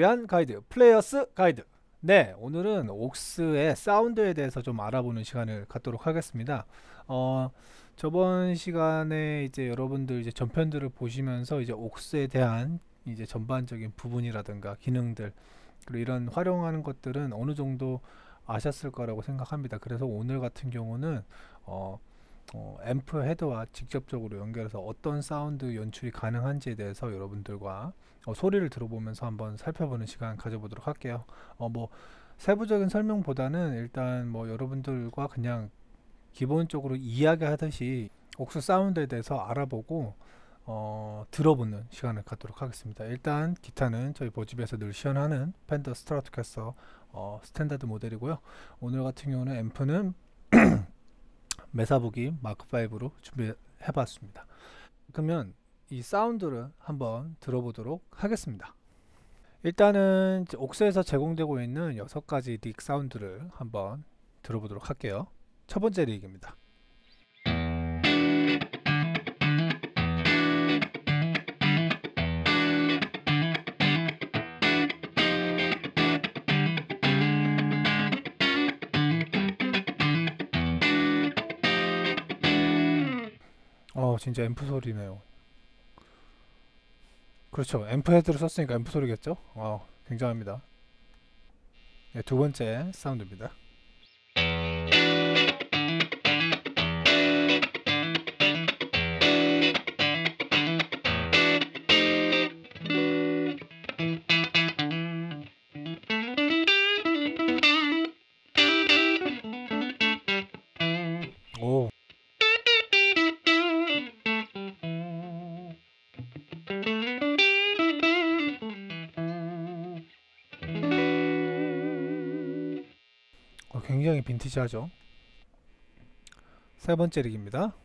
위한 가이드, 플레이어스 가이드. 네, 오늘은 옥스의 사운드에 대해서 좀 알아보는 시간을 갖도록 하겠습니다. 저번 시간에 이제 여러분들 이제 전편들을 보시면서 이제 옥스에 대한 이제 전반적인 부분이라든가 기능들, 그리고 이런 활용하는 것들은 어느 정도 아셨을 거라고 생각합니다. 그래서 오늘 같은 경우는 앰프 헤더와 직접적으로 연결해서 어떤 사운드 연출이 가능한지에 대해서 여러분들과 소리를 들어보면서 한번 살펴보는 시간 가져보도록 할게요. 뭐 세부적인 설명보다는 일단 뭐 여러분들과 그냥 기본적으로 이야기하듯이 옥스 사운드에 대해서 알아보고 들어보는 시간을 갖도록 하겠습니다. 일단 기타는 저희 보집에서 늘 시연하는 펜더 스트라토캐스터 스탠다드 모델이고요. 오늘 같은 경우는 앰프는 메사보기 마크5로 준비해봤습니다. 그러면 이 사운드를 한번 들어보도록 하겠습니다. 일단은 옥스에서 제공되고 있는 6가지 릭 사운드를 한번 들어보도록 할게요. 첫 번째 릭입니다. 진짜 앰프 소리네요. 그렇죠. 앰프 헤드를 썼으니까 앰프 소리겠죠? 굉장합니다. 네, 두 번째 사운드입니다. 오. 굉장히 빈티지하죠. 세 번째 릭입니다.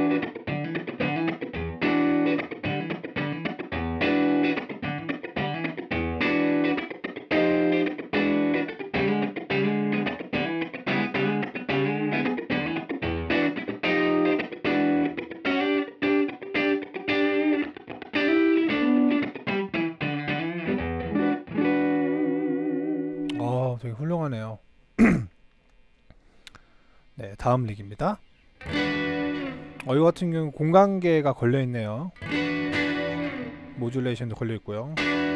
되게 훌륭하네요. 네, 다음 릭입니다. 이거 같은 경우 공간계가 걸려있네요. 모듈레이션도 걸려있고요.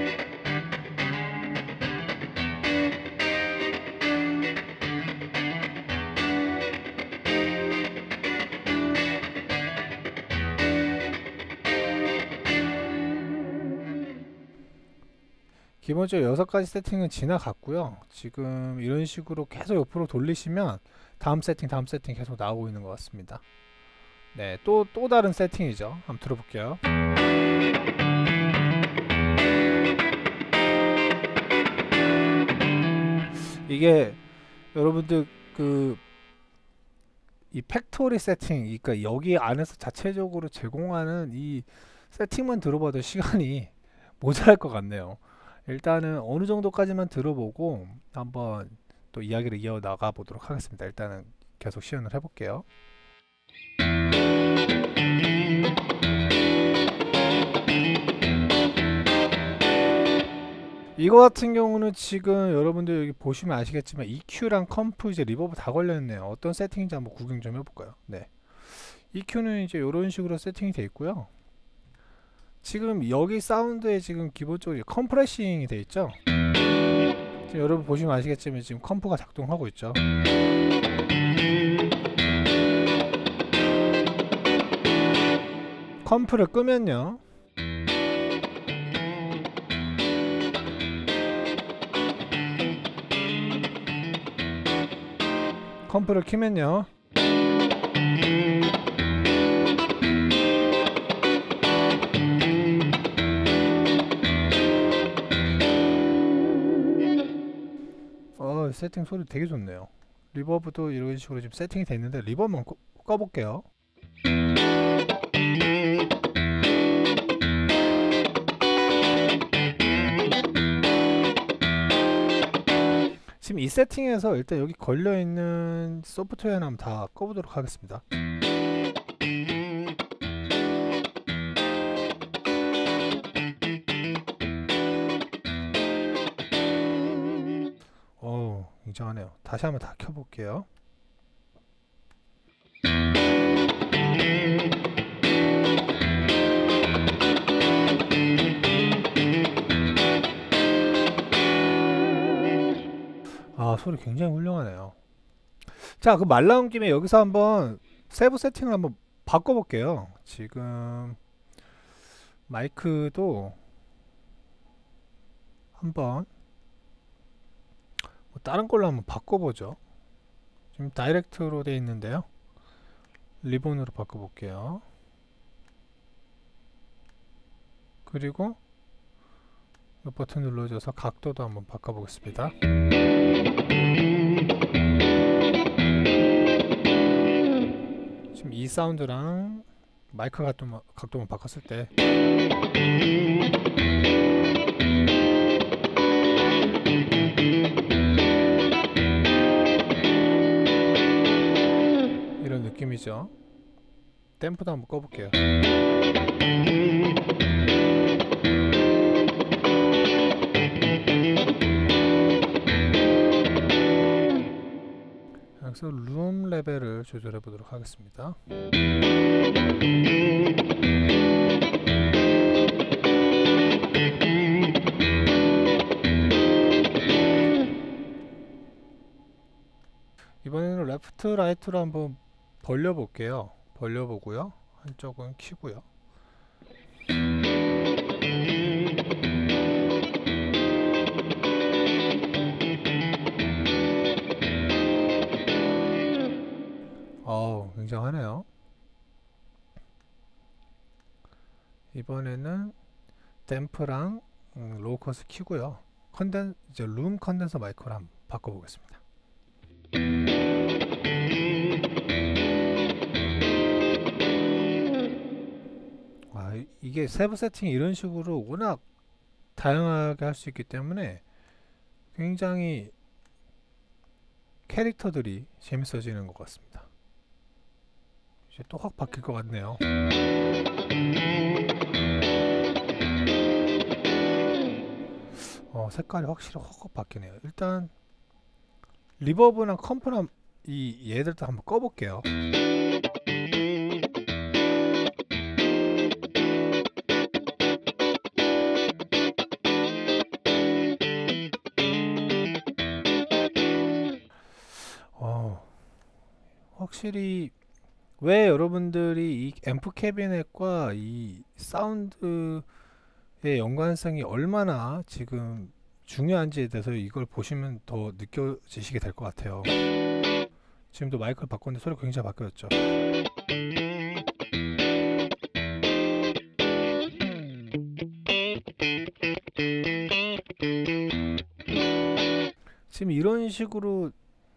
기본적으로 6가지 세팅은 지나갔고요. 지금 이런 식으로 계속 옆으로 돌리시면 다음 세팅 계속 나오고 있는 것 같습니다. 네, 또 다른 세팅이죠. 한번 들어볼게요. 이게 여러분들 이 팩토리 세팅, 그러니까 여기 안에서 자체적으로 제공하는 이 세팅만 들어봐도 시간이 모자랄 것 같네요. 일단은 어느 정도까지만 들어보고 한번 또 이야기를 이어나가 보도록 하겠습니다. 일단은 계속 시연을 해볼게요. 이거 같은 경우는 지금 여러분들 여기 보시면 아시겠지만 EQ랑 컴프, 이제 리버브 다 걸려있네요. 어떤 세팅인지 한번 구경 좀 해볼까요? 네, EQ는 이제 이런 식으로 세팅이 되어 있고요. 지금 여기 사운드에 지금 기본적으로 컴프레싱이 되어 있죠. 지금 여러분 보시면 아시겠지만 지금 컴프가 작동하고 있죠. 컴프를 끄면요, 컴프를 켜면요, 세팅 소리 되게 좋네요. 리버브도 이런 식으로 지금 세팅이 되어 있는데 리버브 한번 꺼볼게요. 지금 이 세팅에서 일단 여기 걸려있는 소프트웨어는 한번 다 꺼보도록 하겠습니다. 굉장하네요. 다시 한번 다 켜볼게요. 아, 소리 굉장히 훌륭하네요. 자, 그 말 나온 김에 여기서 한번 세부 세팅을 한번 바꿔볼게요. 지금 마이크도 한번 뭐 다른 걸로 한번 바꿔보죠. 지금 다이렉트로 되어 있는데요. 리본으로 바꿔볼게요. 그리고 이 버튼 눌러줘서 각도도 한번 바꿔보겠습니다. 지금 이 사운드랑 마이크 각도만 바꿨을 때 이런 느낌이죠. 댐프도 한번 꺼볼게요. 여기서 룸 레벨을 조절해 보도록 하겠습니다. 이번에는 레프트 라이트로 한번 벌려볼게요. 벌려보고요. 한쪽은 키고요. 굉장하네요. 이번에는 댐프랑 로우 컷을 키고요. 이제 룸 컨덴서 마이크로 한번 바꿔보겠습니다. 이게 세부 세팅이 이런 식으로 워낙 다양하게 할 수 있기 때문에 굉장히 캐릭터들이 재밌어지는 것 같습니다. 이제 또 확 바뀔 것 같네요. 색깔이 확실히 확 바뀌네요. 일단 리버브랑 컴프랑 얘들도 한번 꺼볼게요. 확실히 왜 여러분들이 이 앰프 캐비넷과 이 사운드의 연관성이 얼마나 지금 중요한지에 대해서 이걸 보시면 더 느껴지시게 될 것 같아요. 지금도 마이크를 바꿨는데 소리가 굉장히 바뀌었죠. 지금 이런 식으로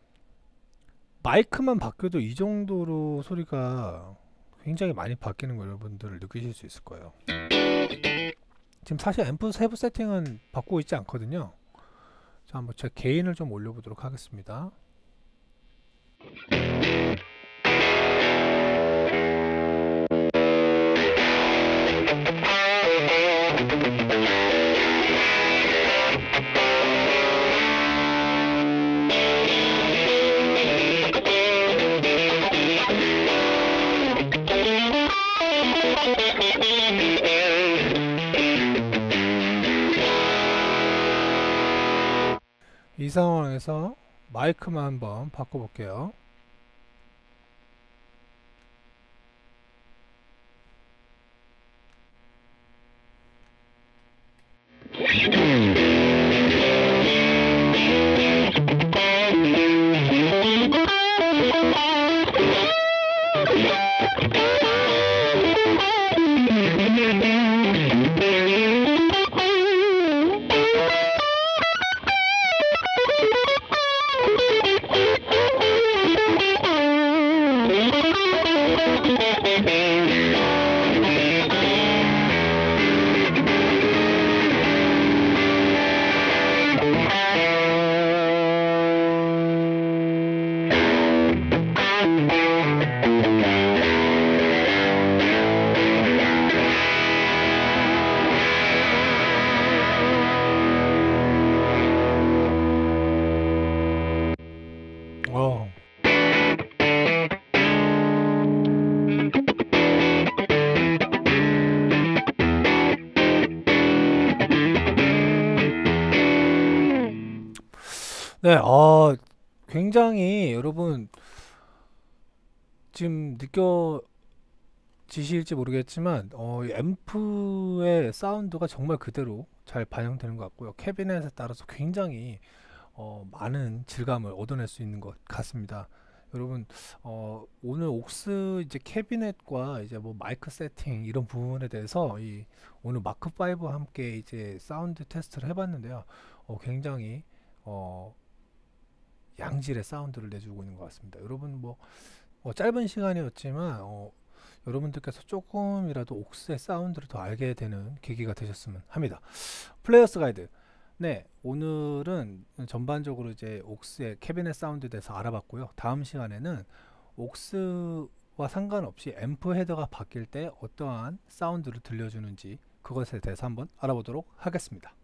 마이크만 바뀌어도 이 정도로 소리가 굉장히 많이 바뀌는 거 여러분들 느끼실 수 있을 거예요. 지금 사실 앰프 세부 세팅은 바꾸고 있지 않거든요. 자, 한번 제 게인을 좀 올려보도록 하겠습니다. 이 상황에서 마이크만 한번 바꿔볼게요. 어. 네, 굉장히 여러분 지금 느껴지실지 모르겠지만 이 앰프의 사운드가 정말 그대로 잘 반영되는 것 같고요. 캐비넷에 따라서 굉장히 많은 질감을 얻어낼 수 있는 것 같습니다. 여러분 오늘 옥스 이제 캐비넷과 이제 뭐 마이크 세팅 이런 부분에 대해서 오늘 마크 5와 함께 이제 사운드 테스트를 해봤는데요. 굉장히 어, 양질의 사운드를 내주고 있는 것 같습니다. 여러분 뭐 짧은 시간이었지만 여러분들께서 조금이라도 옥스의 사운드를 더 알게 되는 계기가 되셨으면 합니다. 플레이어스 가이드. 네, 오늘은 전반적으로 이제 옥스의 캐비넷 사운드에 대해서 알아봤고요. 다음 시간에는 옥스와 상관없이 앰프 헤더가 바뀔 때 어떠한 사운드를 들려주는지 그것에 대해서 한번 알아보도록 하겠습니다.